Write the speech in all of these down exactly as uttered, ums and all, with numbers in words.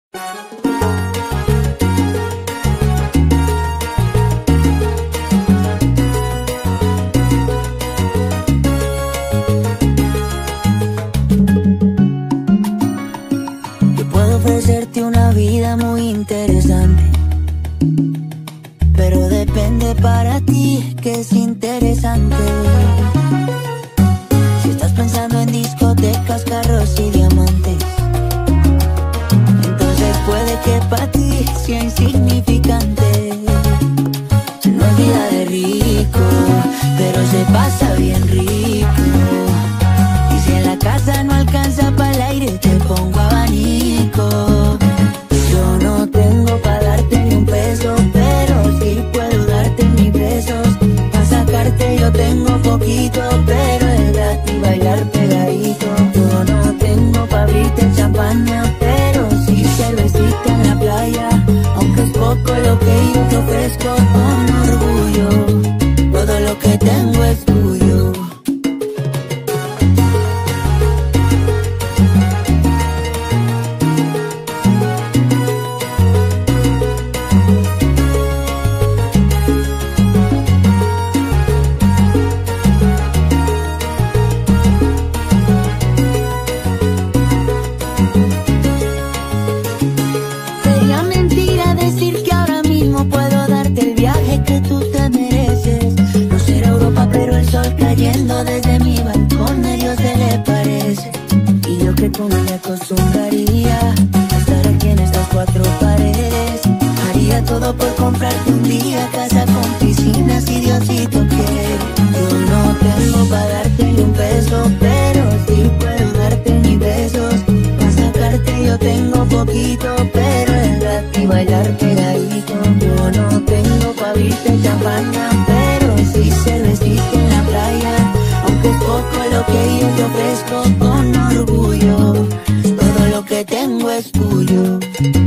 Ofrecerte una vida muy interesante, pero depende para ti que es interesante. Si estás pensando en discotecas, carros y diamantes, entonces puede que para ti sea insignificante. No es vida de rico, pero se pasa bien rico. Y si en la casa no alcanza para el aire, te pongo abanico. Yo no tengo pa' darte ni un peso, pero sí puedo darte mis besos. Pa' sacarte yo tengo poquito, pero es gratis bailar pegadito. Yo no tengo pa' abrirte champaña, pero sí cervecita en la playa. Aunque es poco lo que yo te ofrezco con orgullo, todo lo que tengo es tuyo. Cayendo desde mi balcón, a Dios se le parece. Y yo que como me acostumbraría a estar aquí en estas cuatro paredes. Haría todo por comprarte un día casa con piscina si Diosito quiere. Yo no tengo pa' darte ni un peso, pero sí puedo darte mis besos. Pa' sacarte yo tengo poquito, pero es gratis bailar pegadito. Yo no tengo pa' abrirte champaña, pero sí cervecita en la playa. Aunque es poco lo que yo te ofrezco con orgullo, todo lo que tengo es tuyo.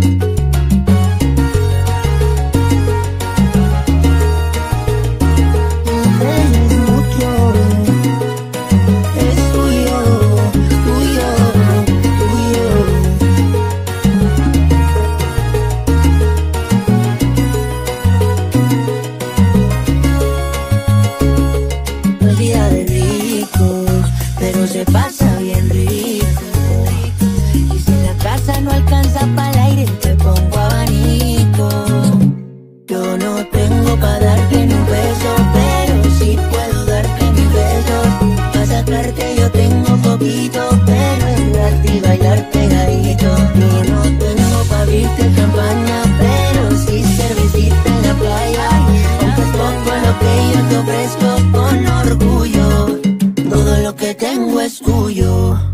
Pero se pasa bien rico. Y si en la casa no alcanza para el aire, te pongo abanico. Yo no tengo pa' darte ni un beso, pero sí puedo darte mis besos. Pa' sacarte yo tengo poquito, pero es gratis bailar pegadito. Yo no tengo pa' abrirte champaña, pero sí cervecita en la playa. Aunque es poco lo que yo te ofrezco con orgullo, todo lo que tengo es tuyo.